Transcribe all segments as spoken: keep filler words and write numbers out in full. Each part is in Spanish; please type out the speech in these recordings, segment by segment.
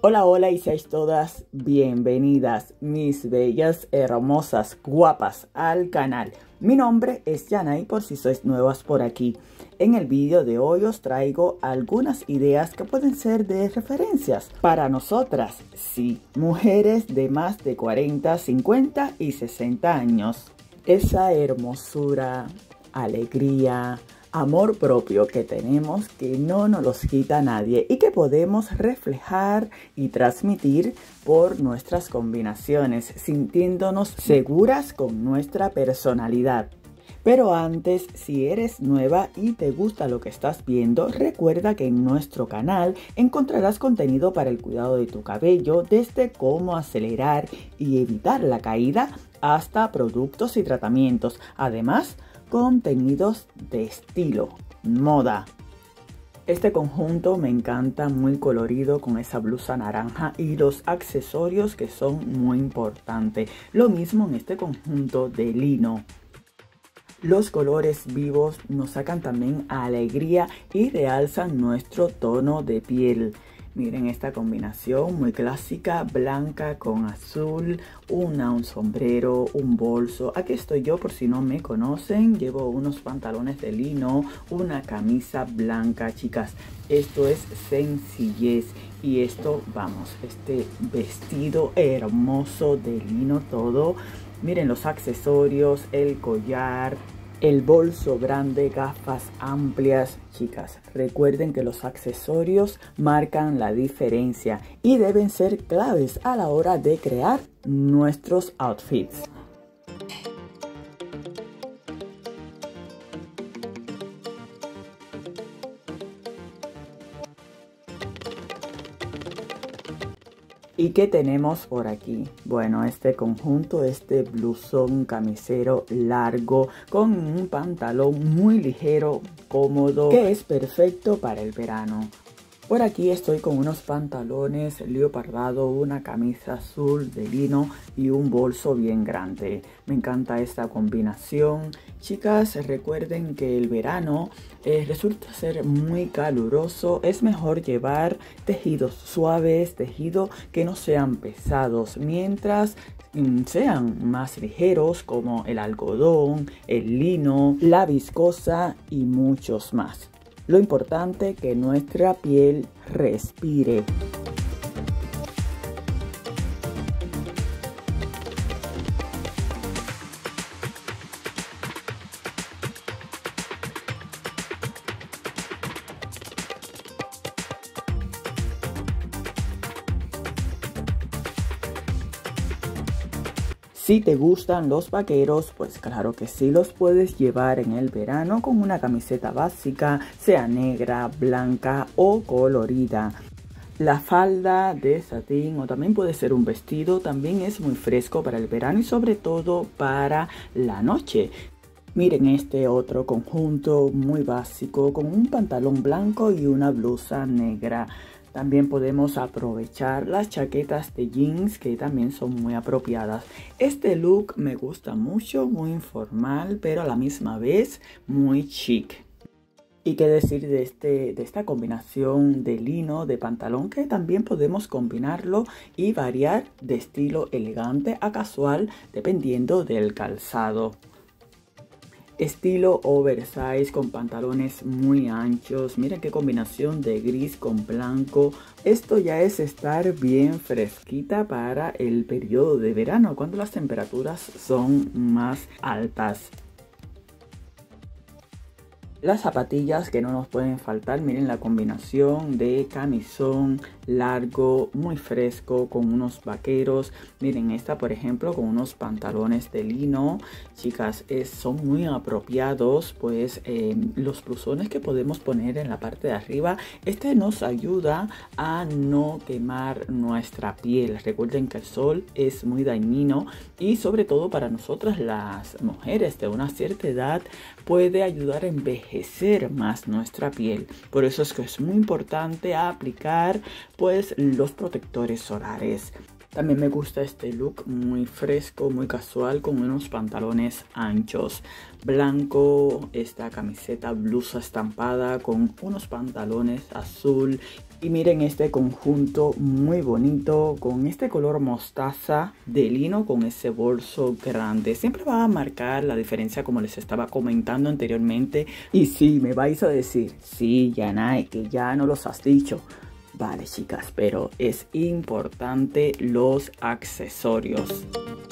Hola, hola y seáis todas bienvenidas, mis bellas, hermosas, guapas, al canal. Mi nombre es Yana y por si sois nuevas por aquí, en el vídeo de hoy os traigo algunas ideas que pueden ser de referencias para nosotras, sí, mujeres de más de cuarenta, cincuenta y sesenta años. Esa hermosura, alegría, amor propio que tenemos que no nos los quita nadie y que podemos reflejar y transmitir por nuestras combinaciones, sintiéndonos seguras con nuestra personalidad. Pero antes, si eres nueva y te gusta lo que estás viendo, recuerda que en nuestro canal encontrarás contenido para el cuidado de tu cabello, desde cómo acelerar y evitar la caída hasta productos y tratamientos. Además, contenidos de estilo, moda. Este conjunto me encanta, muy colorido, con esa blusa naranja y los accesorios que son muy importantes. Lo mismo en este conjunto de lino. Los colores vivos nos sacan también alegría y realzan nuestro tono de piel. Miren esta combinación muy clásica, blanca con azul, una, un sombrero, un bolso. Aquí estoy yo por si no me conocen. Llevo unos pantalones de lino, una camisa blanca, chicas. Esto es sencillez y esto, vamos, este vestido hermoso de lino todo. Miren los accesorios, el collar, el bolso grande, gafas amplias. Chicas, recuerden que los accesorios marcan la diferencia y deben ser claves a la hora de crear nuestros outfits. ¿Y qué tenemos por aquí? Bueno, este conjunto, este blusón camisero largo con un pantalón muy ligero, cómodo, que es perfecto para el verano. Por aquí estoy con unos pantalones leopardado, una camisa azul de lino y un bolso bien grande. Me encanta esta combinación. Chicas, recuerden que el verano eh, resulta ser muy caluroso. Es mejor llevar tejidos suaves, tejidos que no sean pesados, mientras mm, sean más ligeros como el algodón, el lino, la viscosa y muchos más. Lo importante es que nuestra piel respire. Si te gustan los vaqueros, pues claro que sí los puedes llevar en el verano con una camiseta básica, sea negra, blanca o colorida. La falda de satín o también puede ser un vestido, también es muy fresco para el verano y sobre todo para la noche. Miren este otro conjunto muy básico con un pantalón blanco y una blusa negra. También podemos aprovechar las chaquetas de jeans que también son muy apropiadas. Este look me gusta mucho, muy informal, pero a la misma vez muy chic. ¿Y qué decir de, este, de esta combinación de lino, de pantalón, que también podemos combinarlo y variar de estilo elegante a casual dependiendo del calzado? Estilo oversize con pantalones muy anchos. Miren qué combinación de gris con blanco. Esto ya es estar bien fresquita para el periodo de verano, cuando las temperaturas son más altas. Las zapatillas que no nos pueden faltar, miren la combinación de camisón largo, muy fresco, con unos vaqueros. Miren esta, por ejemplo, con unos pantalones de lino. Chicas, es, son muy apropiados, pues eh, los blusones que podemos poner en la parte de arriba. Este nos ayuda a no quemar nuestra piel. Recuerden que el sol es muy dañino y sobre todo para nosotras las mujeres de una cierta edad puede ayudar a envejecer más nuestra piel. Por eso es que es muy importante aplicar pues los protectores solares. También me gusta este look muy fresco, muy casual, con unos pantalones anchos. Blanco, esta camiseta, blusa estampada con unos pantalones azul. Y miren este conjunto muy bonito con este color mostaza de lino con ese bolso grande. Siempre va a marcar la diferencia como les estaba comentando anteriormente. Y sí, me vais a decir, sí, Yanay, que ya no los has dicho. Vale, chicas, pero es importante los accesorios.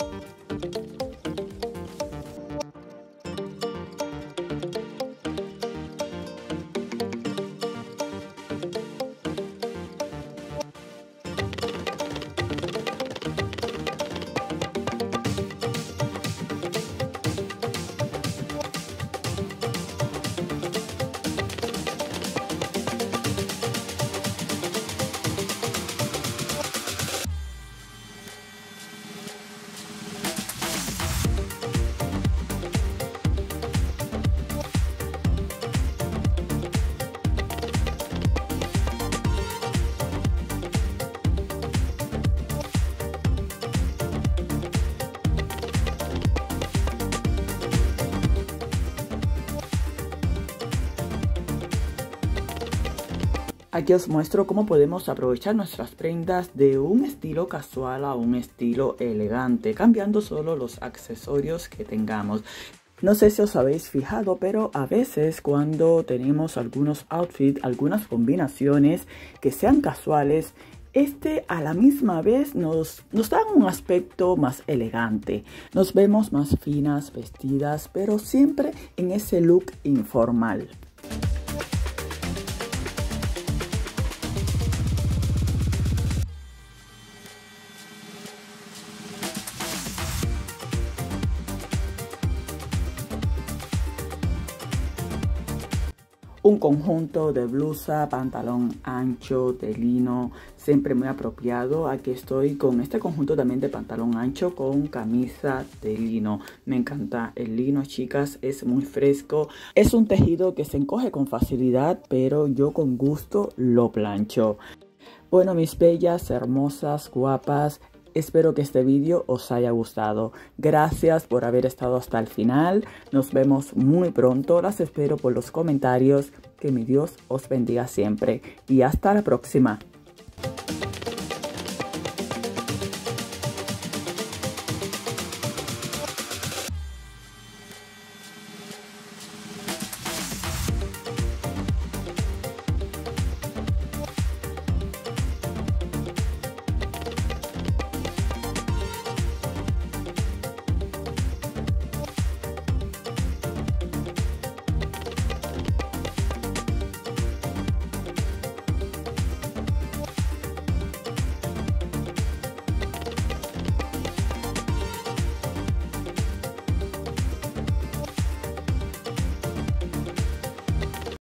Aquí os muestro cómo podemos aprovechar nuestras prendas de un estilo casual a un estilo elegante, cambiando solo los accesorios que tengamos. No sé si os habéis fijado, pero a veces cuando tenemos algunos outfits, algunas combinaciones que sean casuales, este a la misma vez nos, nos da un aspecto más elegante. Nos vemos más finas, vestidas, pero siempre en ese look informal. Un conjunto de blusa, pantalón ancho de lino, siempre muy apropiado. Aquí estoy con este conjunto también de pantalón ancho con camisa de lino. Me encanta el lino, chicas, es muy fresco. Es un tejido que se encoge con facilidad, pero yo con gusto lo plancho. Bueno, mis bellas, hermosas, guapas, espero que este vídeo os haya gustado. Gracias por haber estado hasta el final. Nos vemos muy pronto. Las espero por los comentarios. Que mi Dios os bendiga siempre. Y hasta la próxima.